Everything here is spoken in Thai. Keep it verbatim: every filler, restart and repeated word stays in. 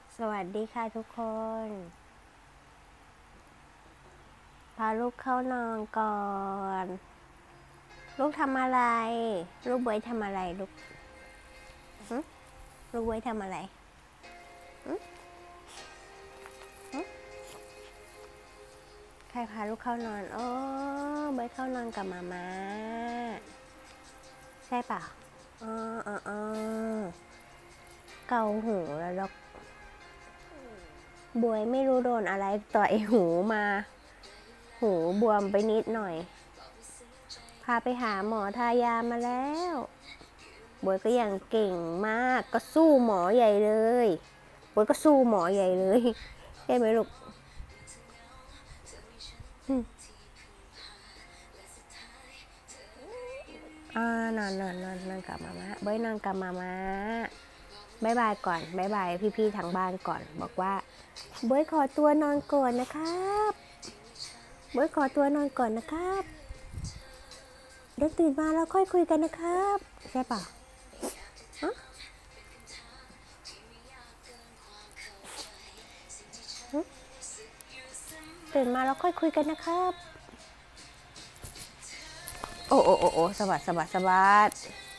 สวัสดีค่ะทุกคนพาลูกเข้านอนก่อนลูกทำอะไรลูกบวยทำอะไรลูกลูกบวยทำอะไรใครพาลูกเข้านอนโอ้บวยเข้านอนกับมาม่าใช่เปล่าอ๋ออ๋ออ๋อเกาหูแล้วลูกบวยไม่รู้โดนอะไรต่อยหูมาหูบวมไปนิดหน่อยพาไปหาหมอทายามาแล้วบวยก็ยังเก่งมากก็สู้หมอใหญ่เลยบวยก็สู้หมอใหญ่เลยใช่ไหมลูกอ่านอนนอนนอนนอนกับมาม่าบวยนอนกับมาม่าบายบายก่อนบายบายพี่ๆทางบ้านก่อนบอกว่าบวยขอตัวนอนก่อนนะครับบวยขอตัวนอนก่อนนะครับเดี๋ยวตื่นมาแล้วค่อยคุยกันนะครับใช่ป่ะตื่นมาแล้วค่อยคุยกันนะครับโอ้โอ้โอ้โอ้สวัสดีสวัสดีสวัสดี